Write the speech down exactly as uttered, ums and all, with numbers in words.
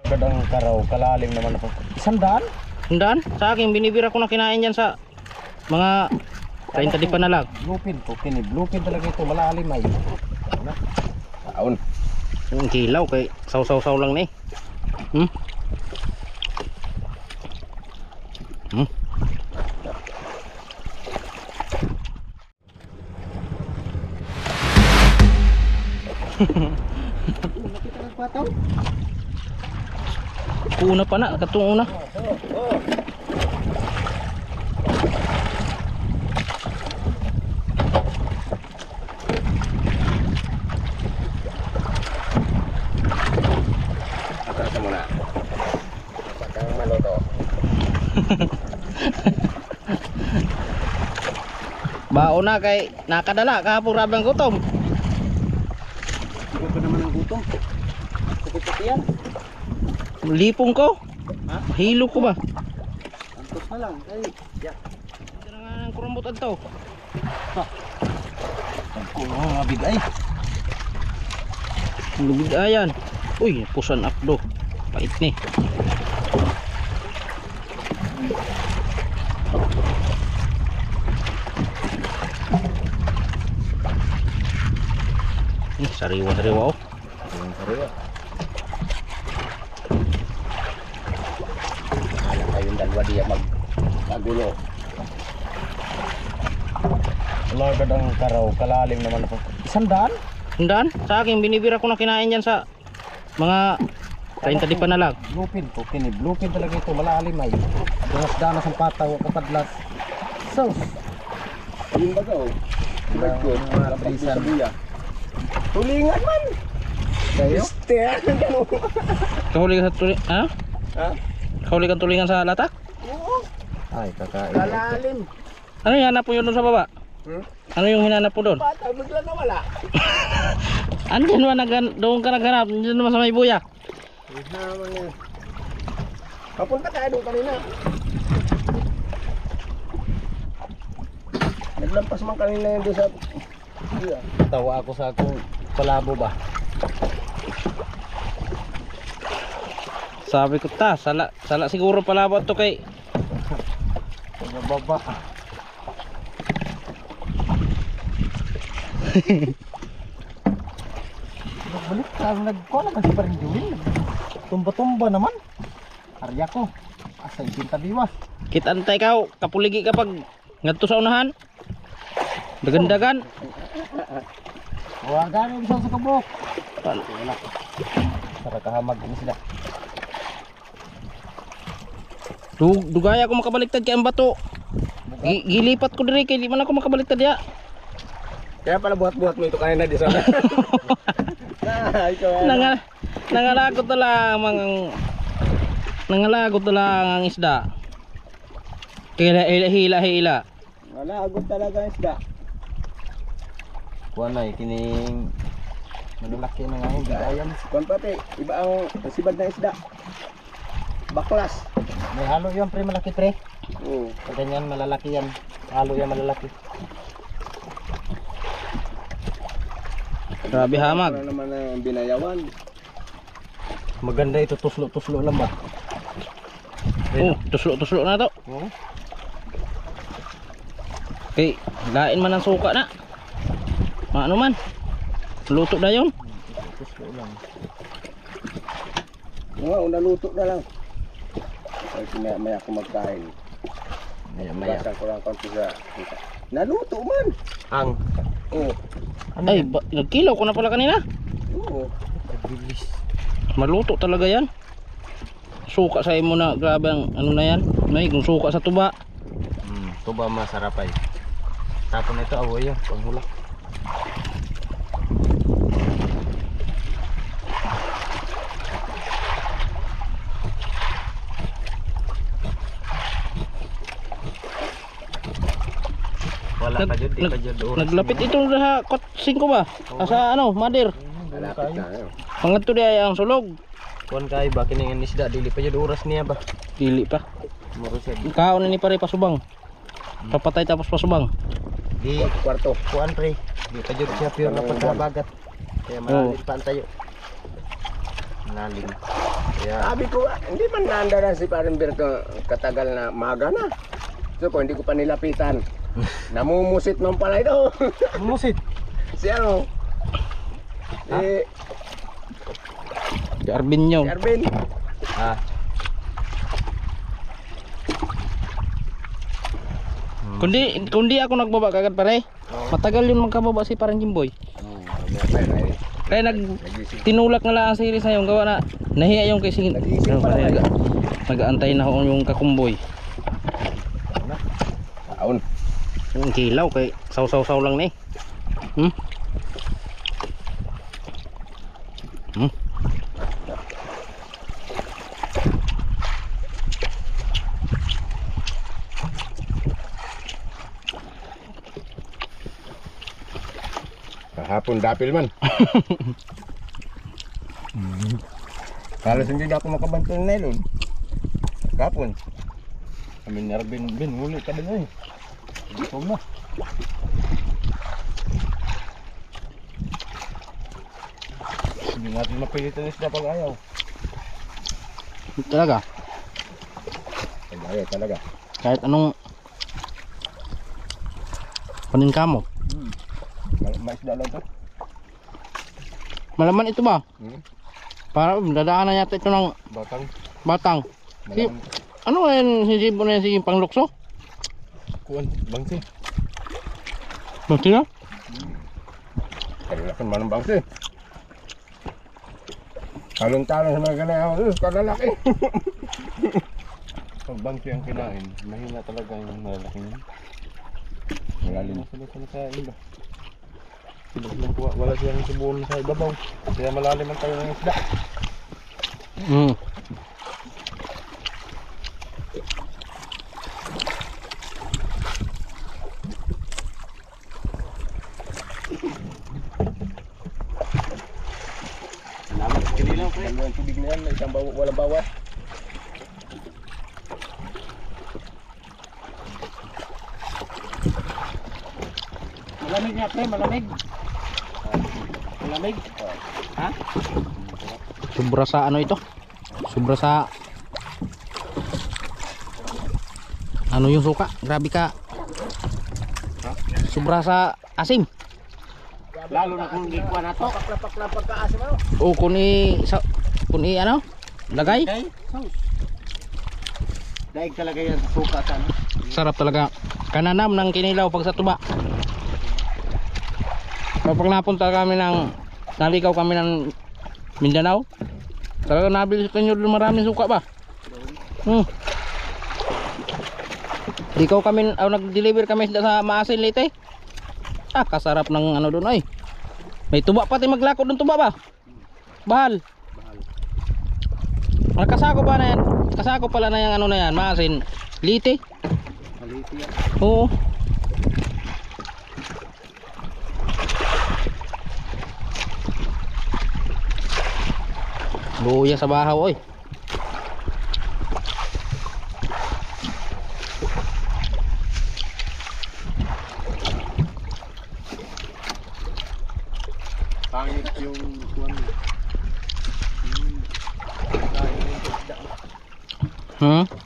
Gadang karaw, kalalim naman ako. Isang daan? Sandaan? Sa akin, binibira ko na kinain dyan sa mga thirty di panalag. Bluepin to, kini bluepin talaga ito, malalim ay. Ano? Taon. Yung kilaw kay saw-saw-saw lang na eh. Hmm? Hmm? Nakita ng pataw? Una pa na, katong una. Oo, oo. Atas mo na. Pagkang maloto. Bao na kay nakadala kahapon rabang gutom. Hindi pa naman ang gutom. Sakit-sakit yan. Lipong ko. Ha? Hilo ko ba? Antos na lang. Ay, yeah. Tira nga ng kurambot adto. Ang mga bigay. Lubig ayan. Uy, pusan akdo. Pait ni. Ih, sariwa-sariwa oh. Ang sariwa. Alam kayong dalawa diya mag magulo. Wala gadang karaw, kalalim naman ako. Isang daan? Sandaan? Sa akin, binibira ko na kinain dyan sa mga thirty di panalag. Bluepin to, kini bluepin talaga ito, malalim ay. Danas-danas ang pataw, kapadlas. Sauce. Yung baga oh. Ibag ko, kapalisan. Tulingan man! Kayo? Stare! Kahuli ka sa tulingan, ha? Ha? Kahuli ka tulingan sa latak? Oo. Ay, kakain. Kalalim. Ano yung hanap mo yun doon sa baba? Hmm? Ano yung hinanap mo doon? Bata, bigla na wala. Andyan ba, naghan doon ka naghanap? Andyan naman sa may buya. Naman yan. Papunta tayo doon kanina. Naglampas man kanina yun doon sa... Tawa ako sa akong palabo ba? Sabi ko ta, sala, sala siguro palabot to kay Sa baba. Nagbalik ka, nagkuha naman si Paring Juwin. Tumba-tumba naman. Arya ko. Asay pinta biwas. kitantay ka, kapuligi kapag ngadto sa unahan. Dagan-dagan. Huwagan yung isang sa kabok. Pal- Wala. Para kahamag ini sila. Dug dugaya ako makabaliktad kay ang bato. Gi gilipat ko diri kay di man ako makabaliktad ya. Kaya pala buhat-buhat mo ito kanina di sana. Nah, ikaw. Nanga nangalagot na lang mga nangalagot na lang ang isda. Hila hila hila hila. Wala, agad talaga ang isda. Kuha na, kining malulaki na nga yung bigayan. Kuhan pati, iba ang sibad na isda. Baklas. May halo yan pre, malaki pre. Oo. Pag ganyan, malalaki yan. Halo yan, malalaki. Grabe hamag. Para naman ang binayawan. Maganda ito, tuslo-tuslo lang ba? Oh, tuslo-tuslo na to. Oo. Okay, lain man ang suka na. Maano man. Luto na yun. Tuslo lang. Oo, naluto na lang. Ay, maya maya ako magkain. Maya maya. Basan ko lang konti sa... Naluto man! Ang? Oo. Ay, ba- nagkilaw ko na pala kanina. Oo. Nagbilis. Maluto talaga yan. Suka sa imo na, grabe ang ano na yan. May kung suka sa tuba. Hmm, tuba masarap ay. Tapon ito, awoy yan, panghulak. Wala Nag- ka dyan, di ka nag- dyan oras. Naglapit ito sa kot singko ba? Asa ano, madir. Malapit na yun. Pangadto di ay ang sulog. Kuan kay ba kining isda dili pa jud oras niya ba? Dili pa. Muro siya. Kaon ni pare pasubang. Papatay tapos pasubang. Di kwarto. Kuan pre. Di pa jud siya pure na pagkabagat. Kaya malalit pa ang tayo. Malalim. Kaya Sabi ko, ah, hindi man naanda na si Parang Berto katagal na maga na. So kung hindi ko pa nilapitan, namumusit man pala ito. Musit. Si ano? Si, Si Arvin nyo. si Arvin. Ah. Kundi kundi ako nagbaba kagad pare. Matagal yun magkababa si parang Jimboy. Oh, may Kaya nag nagising. tinulak na lang ang series na yung gawa na nahiya yung kasi Nag-iisip ano, pala pare, tayo. nag- nag-aantay na ako yung kakumboy. Taon. Yung kilaw kay saw-saw-saw lang ni. Hmm? Hmm? Kahapon dapil man. Halos hindi na ako makabanto ng nylon. Kahapon. Kami ni Arvin, Bin, huli ka din eh. Gutom na. Hindi natin mapilitan isda pag ayaw. Talaga. Ay, talaga. Kahit anong panin ka mo. Ma- Maisda lang to. Malaman ito ba? Hmm? Para dadaanan yata ito ng Batang. batang. Si, Malaman. ano yan sisibo na yan sige panglukso? Kuan, bangsi. Bakit na? Kalalakan man ang bangsi. Talong-talong sa mga ganyan. Uh, kalalaki. Pag bangsi ang kinain, mahina talaga yung malalaking yun. Malalim. Sila sila sa iba. Sila silang kuha. Wala silang subuan sa ibabaw. Kaya malalim ang tayo ng isda. Hmm. Dalawang tubig na yan, may isang bawa, walang bawas. Malamig nga pre, malamig. Malamig. Ha? Sobra sa ano ito? Sobra sa ano yung suka? Grabe ka. Sobra sa asim. Lalo na kung ikuha na to. Paklapak-lapak ka asim ano? O kuni sa kuni ano? Lagay? Okay. Daig talaga yan sa suka sa ano? Sarap talaga. Kananam ng kinilaw pag sa tuba. Kapag napunta kami ng naligaw kami ng Mindanao, talaga nabili sa kanyo doon maraming suka ba? Hmm. Ikaw kami, oh, nag-deliver kami sa Maasin Leyte. Ah, kasarap ng ano doon ay. May tuba pati maglako doon tuba ba? Bahal. Nakasako ba na yan? Kasako pala na yung ano na yan, Maasin Leyte. Maliti yan. Oo. Luya sa bahaw oy. Pangit yung kuwan. Hmm. Kain yung isda. Hmm?